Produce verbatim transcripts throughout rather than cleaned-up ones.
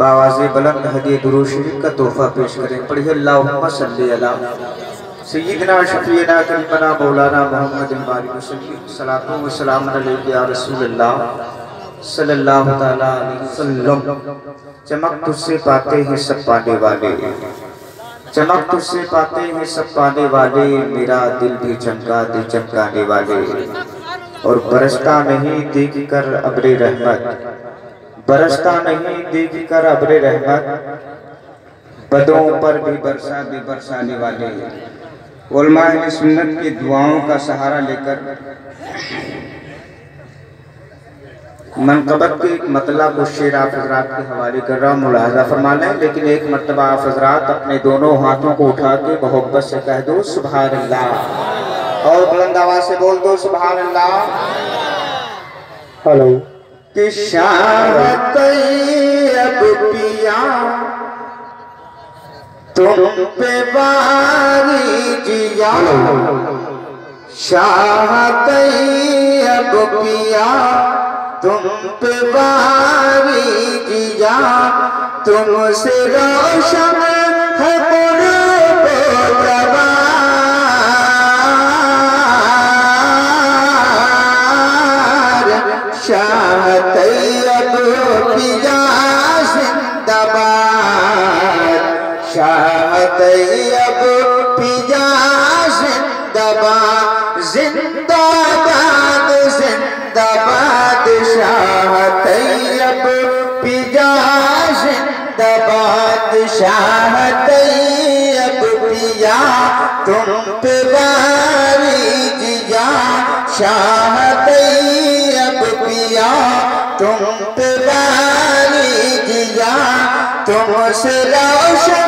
बावाज़े बुलंद हदिया दुरूद शरीफ का तोहफा पेश करें। पढ़िए अल्लाहुम्मा सल्ली अला सय्यिदना शफीना करीमना मौलाना मुहम्मद सलातो व सलाम अलैका या रसूलल्लाह सल्लल्लाहु तआला अलैहि वसल्लम। चमक तुझसे पाते हैं सब पाने वाले, चमक तुझसे पाते हैं सब पाने वाले, मेरा दिल भी चमका दे चमकाने वाले। और बरसता नहीं देख कर अब्रे रहमत, बरसता नहीं देख कर अब्रे रहमत, बदों पर भी बरसा भी बरसाने वाले। उलमा अहले सुन्नत की दुआओं का सहारा लेकर मनक़बत के एक मतलब को शेर आप हज़रात के हवाले कर रहा हूँ, मुलाहज़ा फरमा लें। लेकिन एक मरतबा आप हज़रात अपने दोनों हाथों को उठा के मोहब्बत से कह दो सुभान अल्लाह, और बुलंद आवाज़ से बोल दो सुभान अल्लाह। हेलो कि शाह तैयब पिया तुम पे बारी जिया, शाह तैयब पिया तुम पे बारी जिया, तुमसे रोशन है पुरूब जवान, शाह तैयब पिया जिंदाबाद, शाह तैयब पिया जिंदाबाद, जिंदाबाद जिंदाबाद, शाह तैयब पिया जिंदाबाद, शाह तैयब पिया तुम पे बारी जिया, शाह तैयब पिया तुम पे बारी जिया, तुमसे रोशन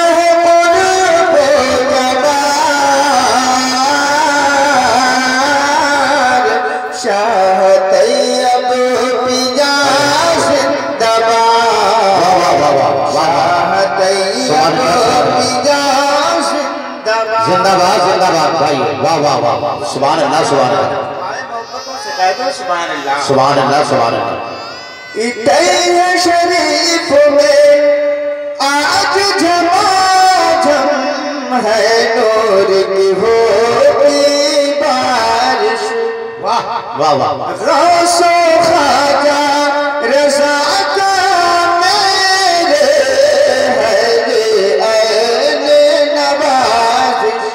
शाह तैयब पिया जिंदाबाद, शाह तैयब पिया जिंदाबाद, जिंदाबाद जिंदाबाद भाई, वाह वाह वाह वाह, सुभान अल्लाह सुभान अल्लाह सुभान अल्लाह सुभान अल्लाह सुभान अल्लाह। इतने शरीफ में आज झमाझम है, नूर की होती बारिश, वाह वाह वाह, रौसो ख्वाजा रज़ा का मेरे है ये ऐन नवाज़िश,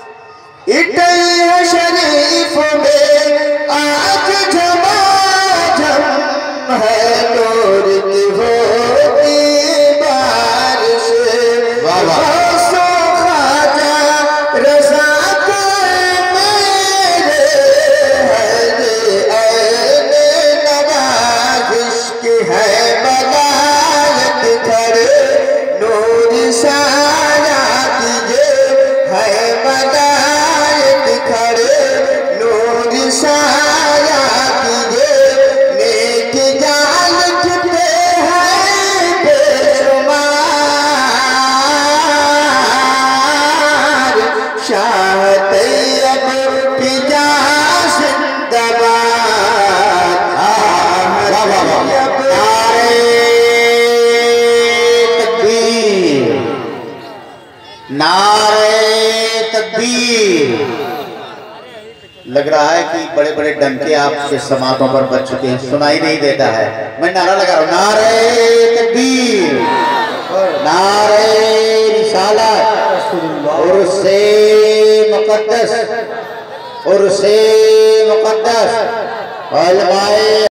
इतने शरीफ में आज झमाझम है, नूर की होती बारिश, रौसो ख्वाजा रज़ा का मेरे है ये ऐन नवाज़िश, की है मलायत खड़े नूर साया कीजे, है मलायत खड़े नूर साया कीजे, नेक जाल कितने हैं बेशुमार, शाह तैयब पिया जिंदाबाद, नारे तकबीर। लग रहा है कि बड़े बड़े डंके आपके समातों पर बज चुके हैं, सुनाई नहीं देता है। मैं नारा लगा रहा हूं, नारे तकबीर, नारे रिसालत, उर्से मुक़द्दस, उर्से मुक़द्दस, उलमाए